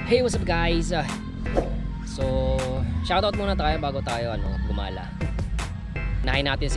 Hey, what's up guys? So, shoutout muna tayo bago tayo gumala. Nahin natin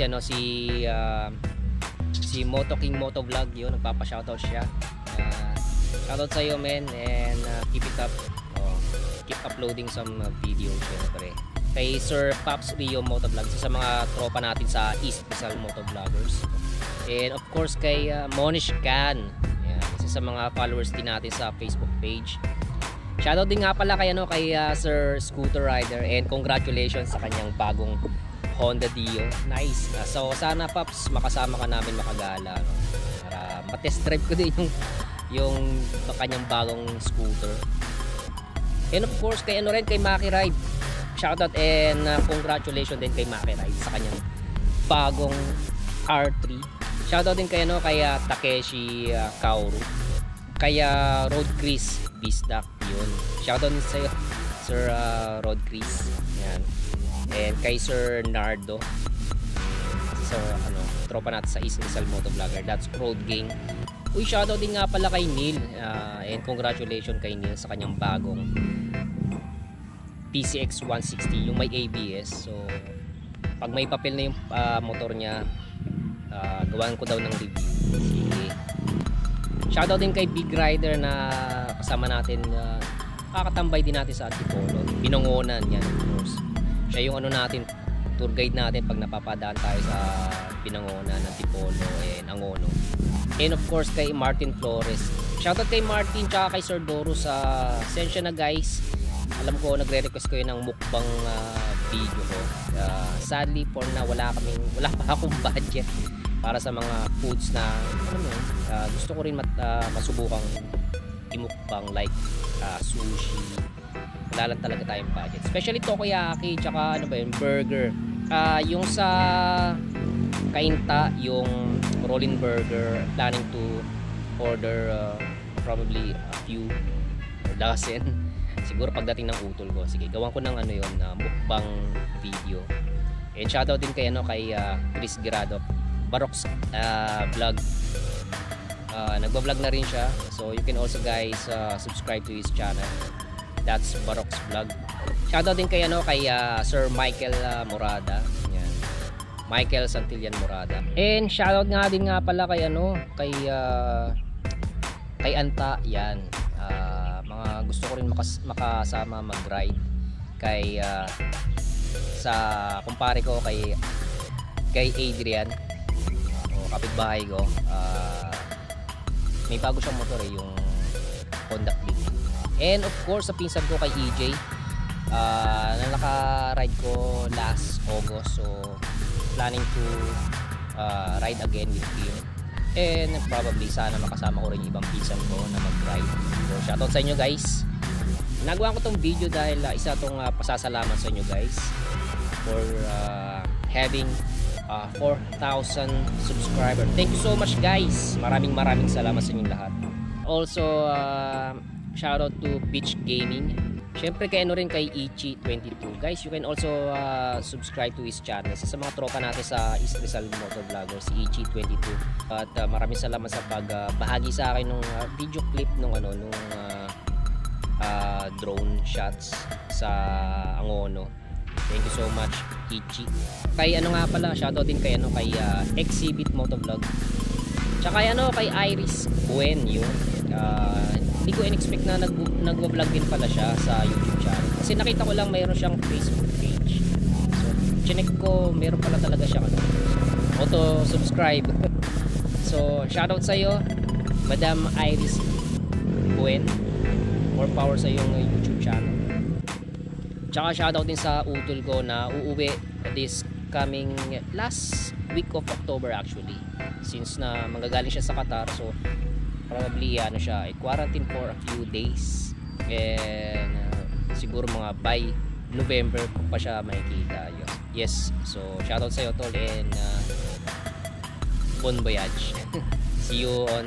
si Moto King Moto Vlog, yun, nagpapa-shoutout siya. Shoutout sa iyo, men, and keep it up. Keep uploading some videos, syempre. Kay Sir Pops Rio Moto Vlog, sa mga tropa natin sa East Rizal Moto Vloggers. And of course kay Monish Can. Yan, isa sa mga followers din natin sa Facebook page. Shoutout din nga pala kay Sir Scooter Rider, and congratulations sa kanyang bagong Honda Dio. Nice. So sana Pops makasama ka namin makagala, no? Para matest drive ko din yung kanyang bagong scooter. And of course kay kay Maki Ride. Shoutout and congratulations din kay Maki Ride sa kanyang bagong R3. Shoutout din kay Takeshi Kaoru, kay Road Chris Bisdak, yun. Shoutout din sa iyo, Sir Road Chris. Yan. And kay Sir Nardo. So tropa natin sa East Rizal Moto Vlogger. That's Road Gang. Uy, shoutout din nga pala kay Neil. And congratulations kay Neil sa kanyang bagong PCX 160, yung may ABS. So pag may papel na yung motor niya, gawan ko daw ng review. Sige. Shoutout din kay Big Rider na kasama natin, kakatambay din natin sa Antipolo, Binangonan yan, of course. Siya yung natin, tour guide natin pag napapadaan tayo sa Binangonan, Antipolo, and Angono. And of course kay Martin Flores. Shoutout kay Martin tsaka kay Sir Doro. Sensya na guys, alam ko nagre-request ko yun ng mukbang video ko. Sadly for na wala pa akong budget para sa mga foods na gusto ko rin masubukang imukbang, like sushi. Wala lang talaga tayong budget, especially takoyaki tsaka burger. Yung sa Kainta, yung rolling burger, planning to order probably a few or dozen siguro pagdating ng utol ko. Sige, gawan ko ng mukbang video. And shoutout din kay Chris Girado, Barox vlog. Nagba-vlog na rin siya, so you can also guys subscribe to his channel. That's Barox vlog. Shoutout din kay Sir Michael Morada. Yan. Michael Santillan Morada. And shoutout nga din nga pala kay kay Anta. Yan. Mga gusto ko rin makasama mag-ride kay sa kumpare ko kay Adrian, kapitbahay ko. May bago siyang motor yung Honda Click. And of course sa pinsan ko kay EJ, na naka-ride ko last August, so planning to ride again with him. And probably sana makasama ko rin yung ibang pinsan ko na mag-ride. So shoutout sa inyo guys. Nagawa ko tong video dahil isa tong pasasalamat sa inyo guys for having 4,000 subscribers. Thank you so much guys. Maraming salamat sa inyong lahat. Also shoutout to Beach Gaming. Syempre kay kay Ichi22. Guys, you can also subscribe to his channel. Sa mga tropa natin sa East Rizal Moto Vloggers, si Ichi22. At maraming salamat sa pagbahagi sa akin ng video clip nung drone shots sa Angono. Thank you so much, Ichi. Kay nga pala, shoutout din kay Exhibit Motovlog. Tsaka kay Iris Buen, yun. Hindi ko in-expect na nagwa-vlog din pala siya sa YouTube channel. Kasi nakita ko lang mayroon siyang Facebook page. So, chinek ko, mayroon pala talaga siyang auto-subscribe. So, shoutout sa iyo, Madam Iris Buen. More power sa iyong YouTube channel. Tsaka shoutout din sa utol ko na uuwi this coming last week of October actually. Since na manggagaling siya sa Qatar, so probably quarantine for a few days. And siguro mga by November ko pa siya makikita. Yes. So shoutout sa iyo tol, and bon voyage. See you on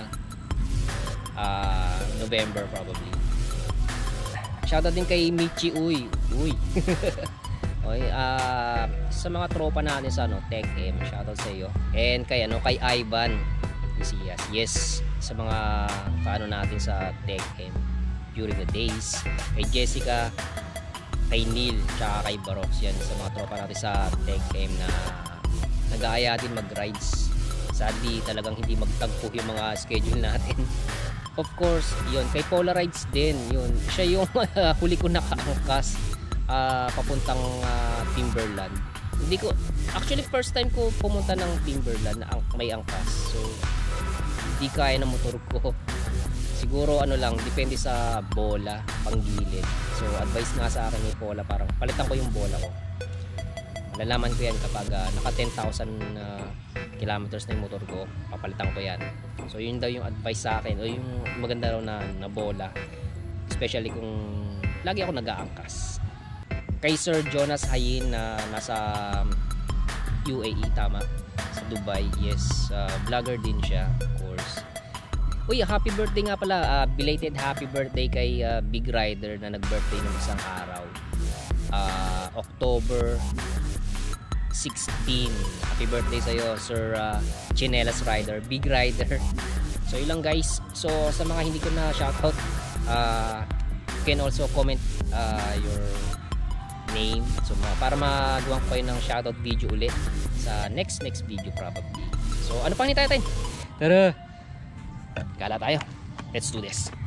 November probably. Shoutout din kay Michi Uy. Okay, sa mga tropa natin sa Tech M, shoutout sa iyo. And kay Ivan Mesías. Yes, sa mga natin sa Tech M. during the days. Kay Jessica, kay Neil, tsaka kay Barox, yan sa mga tropa natin sa TechM na nag-aaya din mag-rides. Sadly talagang hindi magtagpo yung mga schedule natin. Of course, yun, kay Polarides din, yun, siya yung huli ko nakaangkas papuntang Timberland. Hindi ko, actually first time ko pumunta ng Timberland na may angkas, so hindi kaya ng motor ko. Siguro ano lang, depende sa bola, panggilid. So advice nga sa akin ni Paula, parang palitan ko yung bola ko. Malalaman ko yan kapag naka 10,000 kilometers na yung motor ko, papalitan ko yan. So yun daw yung advice sa akin, o yung maganda raw na bola, especially kung lagi ako nag-aangkas. Kay Sir Jonas Hayin na nasa UAE, tama, sa Dubai, yes, vlogger din siya, of course. Uy, happy birthday nga pala, belated happy birthday kay Big Rider na nag-birthday ng isang araw, October 16. Happy birthday sa'yo, Sir Chinelas Rider, Big Rider. So yun lang guys. So sa mga hindi ko na shoutout, you can also comment your name, so para magawa ko kayo ng shoutout video ulit sa next video probably. So ano pang hinihintay natin? Tara, gala tayo, let's do this.